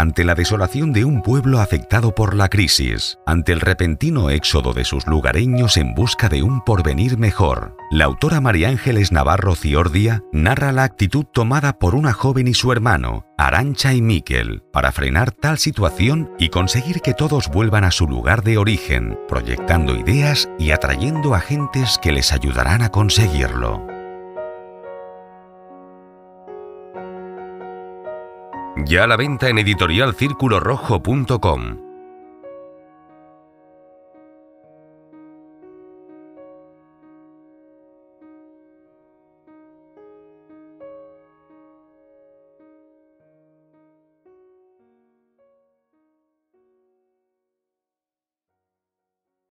ante la desolación de un pueblo afectado por la crisis, ante el repentino éxodo de sus lugareños en busca de un porvenir mejor. La autora María Ángeles Navarro Ciordia narra la actitud tomada por una joven y su hermano, Arantxa y Miquel, para frenar tal situación y conseguir que todos vuelvan a su lugar de origen, proyectando ideas y atrayendo agentes que les ayudarán a conseguirlo. Ya a la venta en editorialcirculorrojo.com.